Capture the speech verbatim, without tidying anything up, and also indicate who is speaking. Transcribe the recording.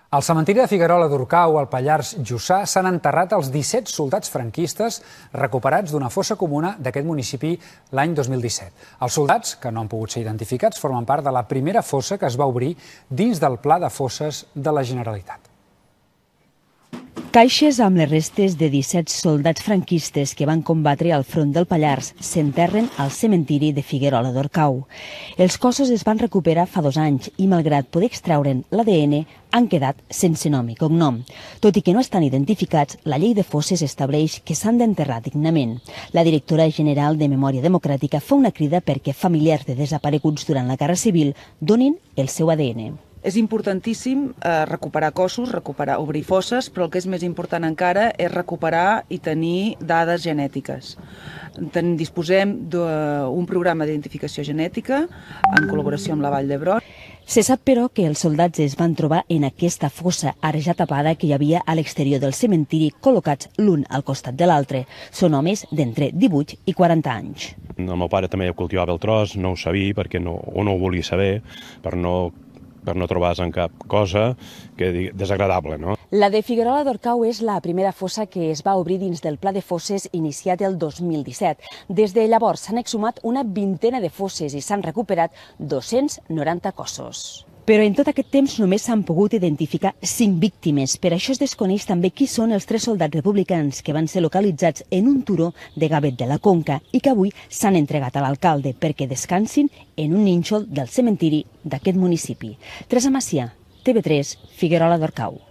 Speaker 1: Al cementiri de Figuerola d'Orcau, al Pallars Jussà, s'han enterrat els disset soldats franquistes recuperats d'una fossa comuna d'aquest municipi l'any dos mil disset. Els soldats, que no han pogut ser identificats, formen part de la primera fossa que es va obrir dins del Pla de Fosses de la Generalitat.
Speaker 2: Caixes amb les restes de disset soldats franquistes que van combatre al front del Pallars s'enterren al cementiri de Figuerola d'Orcau. Els cossos es van recuperar fa dos anys i, malgrat poder extraure'n l'A D N, han quedat sense nom i cognom. Tot i que no estan identificats, la llei de fosses estableix que s'han d'enterrar dignament. La directora general de Memòria Democràtica fa una crida perquè familiars de desapareguts durant la Guerra Civil donin el seu A D N.
Speaker 3: És importantíssim eh, recuperar cossos, recuperar, obrir fosses, però el que és més important encara és recuperar i tenir dades genètiques. Ten, disposem d'un programa d'identificació genètica en col·laboració amb la Vall d'Hebron.
Speaker 2: Se sap, però, que els soldats es van trobar en aquesta fossa ara ja tapada que hi havia a l'exterior del cementiri, col·locats l'un al costat de l'altre. Són homes d'entre divuit i quaranta anys.
Speaker 4: El meu pare també cultivava el tros, no ho sabia perquè no, o no ho volia saber, per no per no trobar-se en cap cosa que desagradable, no?
Speaker 2: La de Figuerola d'Orcau és la primera fossa que es va obrir dins del Pla de Fosses iniciat el dos mil disset. Des de llavors s'han exhumat una vintena de fosses i s'han recuperat dos-cents noranta cossos. Però en tot aquest temps només s'han pogut identificar cinc víctimes. Per això es desconeix també qui són els tres soldats republicans que van ser localitzats en un turó de Gavet de la Conca i que avui s'han entregat a l'alcalde perquè descansin en un nínxol del cementiri d'aquest municipi. Teresa Macià, T V tres, Figuerola d'Orcau.